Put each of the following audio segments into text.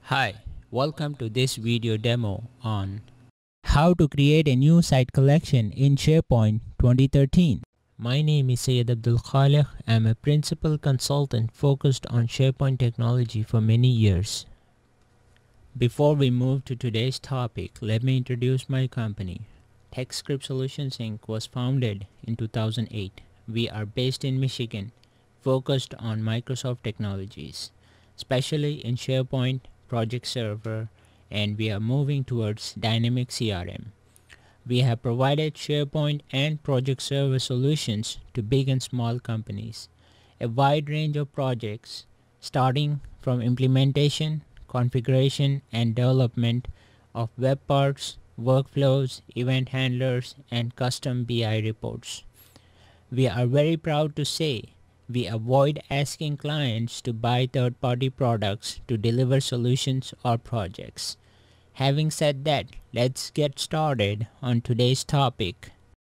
Hi, welcome to this video demo on how to create a new site collection in SharePoint 2013. My name is Syed Abdul Khaliq. I'm a principal consultant focused on SharePoint technology for many years. Before we move to today's topic, let me introduce my company. TechScript Solutions Inc. was founded in 2008. We are based in Michigan, focused on Microsoft technologies, especially in SharePoint, Project Server, and we are moving towards Dynamic CRM. We have provided SharePoint and Project Server solutions to big and small companies, a wide range of projects starting from implementation, configuration, and development of web parts, workflows, event handlers, and custom BI reports. We are very proud to say we avoid asking clients to buy third-party products to deliver solutions or projects. Having said that, let's get started on today's topic.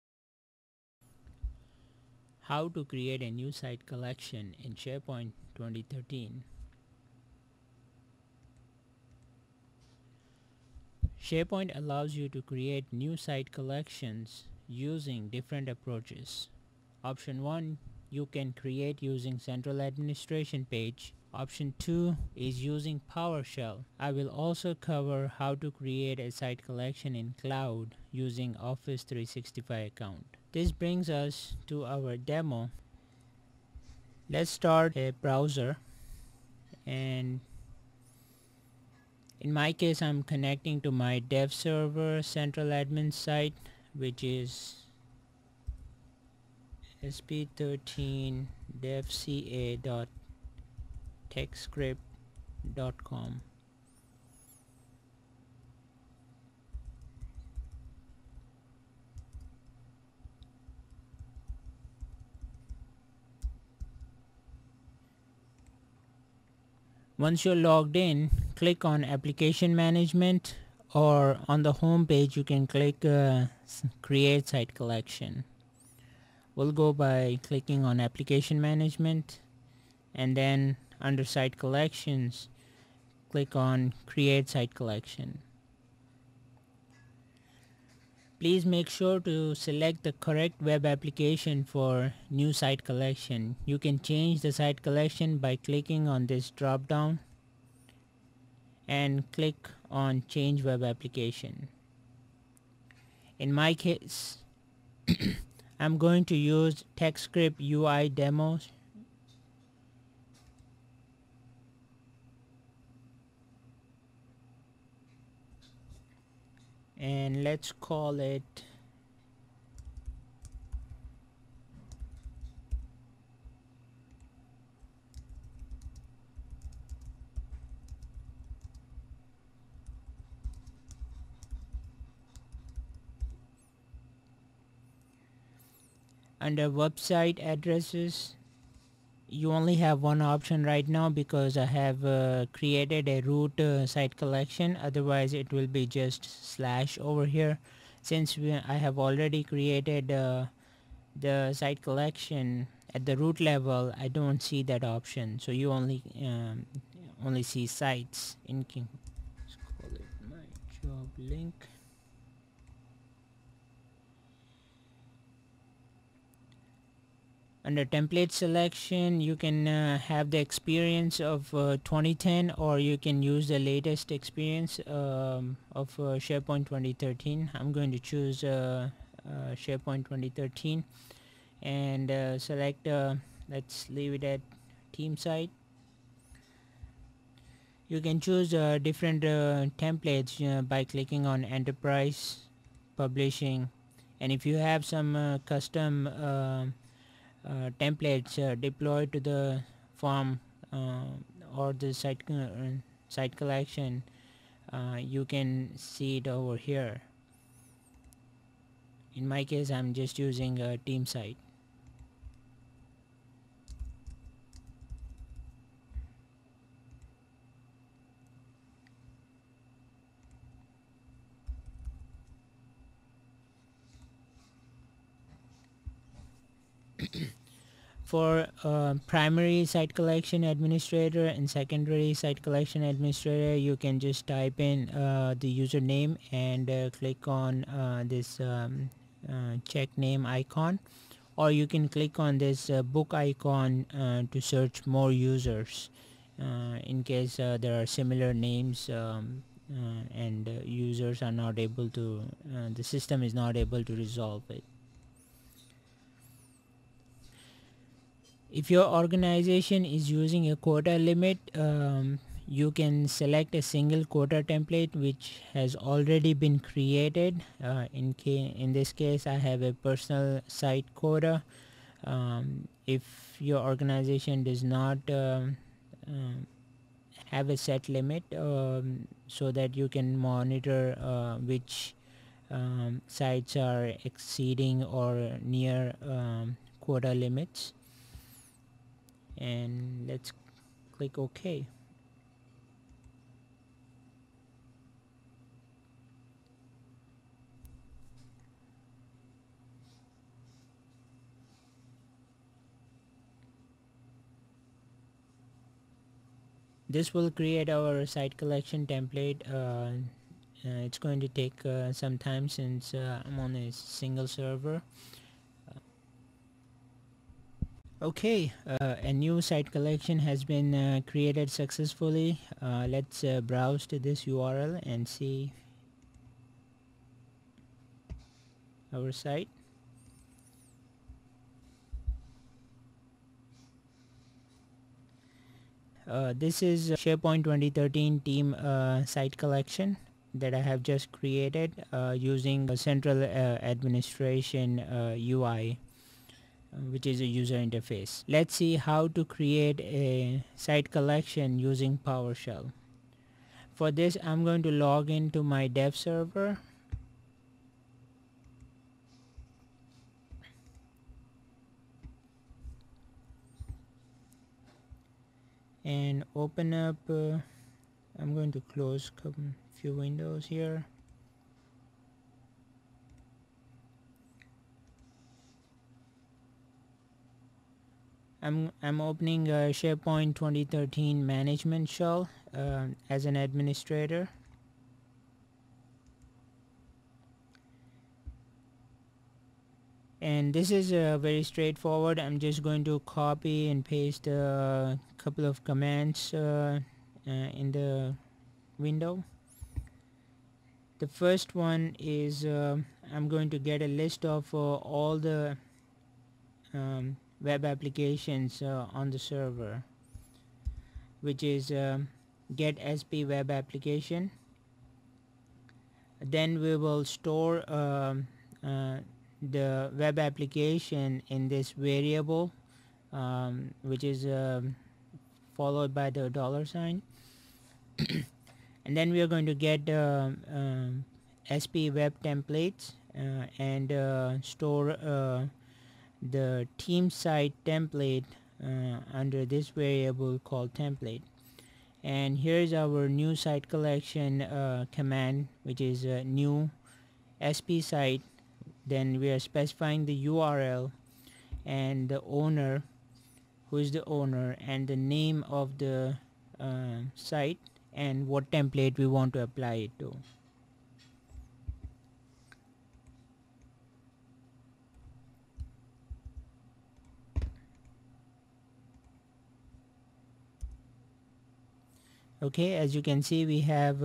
How to create a new site collection in SharePoint 2013. SharePoint allows you to create new site collections using different approaches. Option 1, you can create using Central Administration page. Option 2 is using PowerShell. I will also cover how to create a site collection in cloud using Office 365 account. This brings us to our demo. Let's start a browser, and in my case I'm connecting to my dev server central admin site, which is sp13 devca.techscript.com. Once you're logged in, click on Application Management, or on the home page you can click Create Site Collection. We'll go by clicking on Application Management, and then under Site Collections, click on Create Site Collection. Please make sure to select the correct web application for new site collection. You can change the site collection by clicking on this drop down and click on Change Web Application. In my case, I'm going to use TechScript UI demos. And let's call it under website addresses. You only have one option right now because I have created a root site collection. Otherwise it will be just slash over here. Since I have already created the site collection at the root level, I don't see that option, so you only see sites in let's call it my job link. Under template selection, you can have the experience of 2010, or you can use the latest experience of SharePoint 2013. I'm going to choose SharePoint 2013 and select let's leave it at team site. You can choose different templates by clicking on enterprise, publishing, and if you have some custom templates deployed to the form or the site collection, you can see it over here. In my case, I'm just using a team site. For primary site collection administrator and secondary site collection administrator, you can just type in the username and click on this check name icon, or you can click on this book icon to search more users in case there are similar names, and users are not able to, the system is not able to resolve it. If your organization is using a quota limit, you can select a single quota template which has already been created. In this case, I have a personal site quota. If your organization does not have a set limit, so that you can monitor which sites are exceeding or near quota limits, and let's click OK. This will create our site collection template. It's going to take some time since I'm on a single server. Okay, a new site collection has been created successfully. Let's browse to this URL and see our site. This is SharePoint 2013 team site collection that I have just created using a central administration UI, which is a user interface. Let's see how to create a site collection using PowerShell. For this, I'm going to log into my dev server. And open up, I'm going to close a few windows here. I'm opening SharePoint 2013 management shell as an administrator. And this is very straightforward. I'm just going to copy and paste a couple of commands in the window. The first one is I'm going to get a list of all the web applications on the server, which is get SP web application. Then we will store the web application in this variable, which is followed by the $. And then we are going to get SP web templates and store the team site template under this variable called template. And here's our new site collection command, which is new SP site. Then we are specifying the URL and the owner, who is the owner, and the name of the site and what template we want to apply it to. Okay, as you can see, we have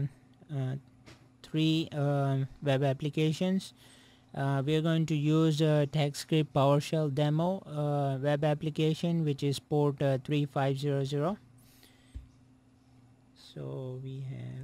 3 web applications. We are going to use TechScript PowerShell demo web application, which is port 3500. So we have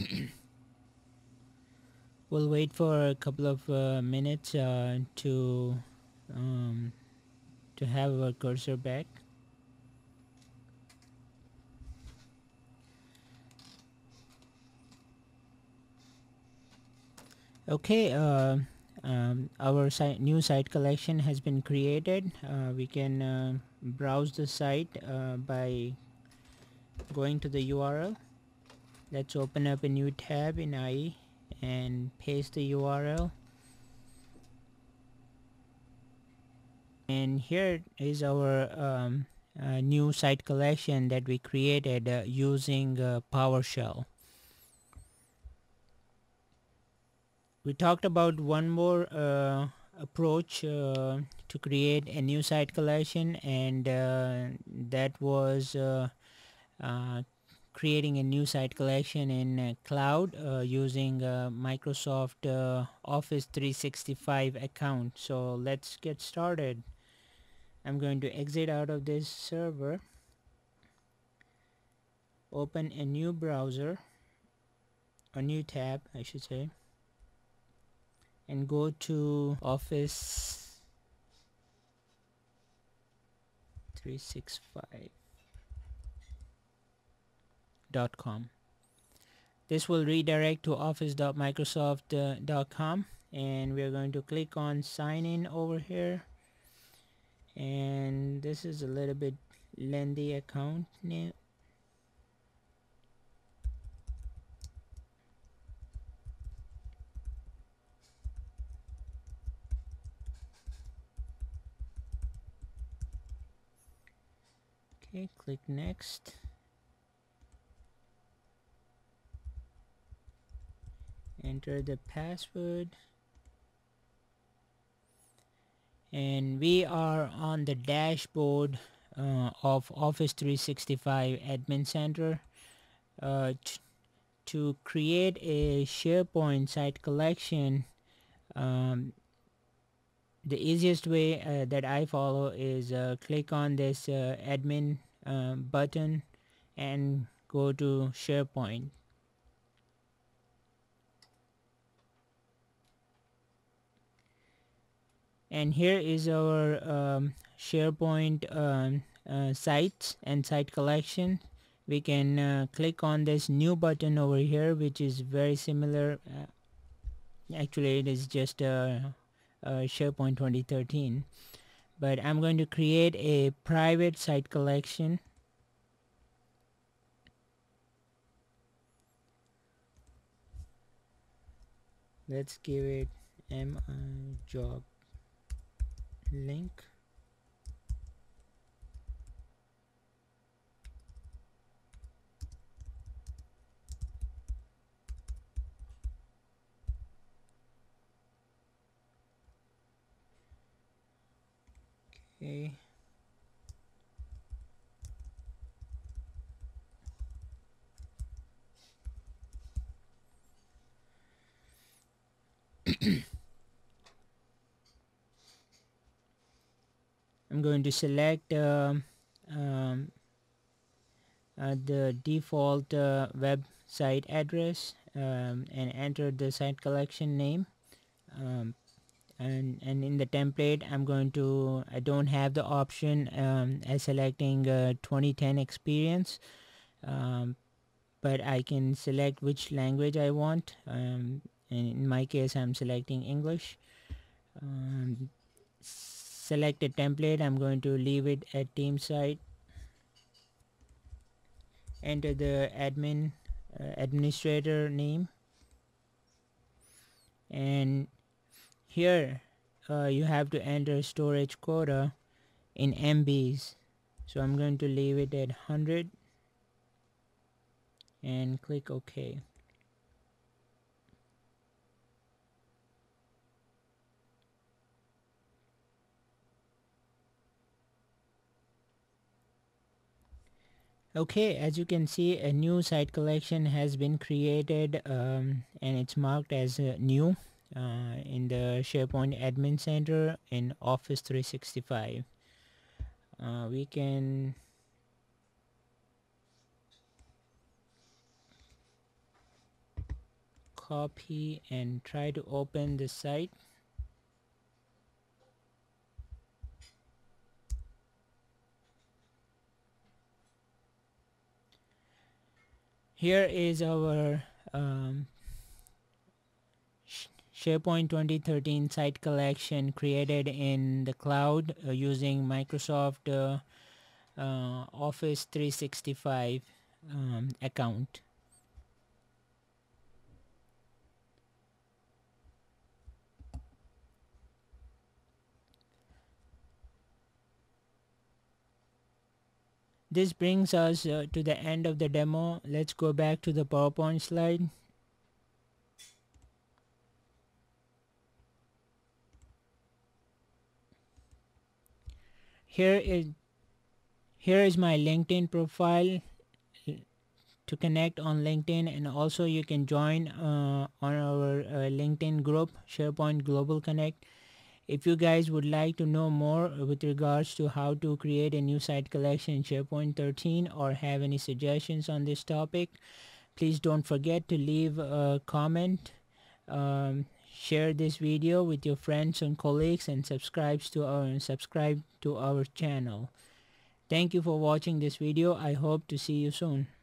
We'll wait for a couple of minutes to have our cursor back. Okay, our new site collection has been created. We can browse the site by going to the URL. Let's open up a new tab in IE and paste the URL. And here is our new site collection that we created using PowerShell. We talked about one more approach to create a new site collection, and that was creating a new site collection in cloud using Microsoft Office 365 account. So let's get started. I'm going to exit out of this server, open a new browser, a new tab I should say, and go to Office 365.com. This will redirect to office.microsoft.com, and we're going to click on sign in over here. And this is a little bit lengthy account name. Okay, click next. Enter the password. And we are on the dashboard of Office 365 Admin Center. To create a SharePoint site collection, the easiest way that I follow is click on this admin button and go to SharePoint. And here is our SharePoint sites and site collection. We can click on this new button over here, which is very similar. Actually it is just SharePoint 2013, but I'm going to create a private site collection. Let's give it MI job link. Okay. I'm going to select the default website address and enter the site collection name, and in the template I don't have the option as selecting 2010 experience, but I can select which language I want, and in my case I'm selecting English. Select a template. I'm going to leave it at team site. Enter the administrator name, and here you have to enter storage quota in MBs. So I'm going to leave it at 100 and click OK. Okay, as you can see, a new site collection has been created, and it's marked as new in the SharePoint Admin Center in Office 365. We can copy and try to open the site. Here is our SharePoint 2013 site collection created in the cloud using Microsoft Office 365 account. This brings us to the end of the demo. Let's go back to the PowerPoint slide. Here is my LinkedIn profile to connect on LinkedIn, and also you can join on our LinkedIn group, SharePoint Global Connect. If you guys would like to know more with regards to how to create a new site collection in SharePoint 13 or have any suggestions on this topic, please don't forget to leave a comment, share this video with your friends and colleagues, and subscribe to our channel. Thank you for watching this video. I hope to see you soon.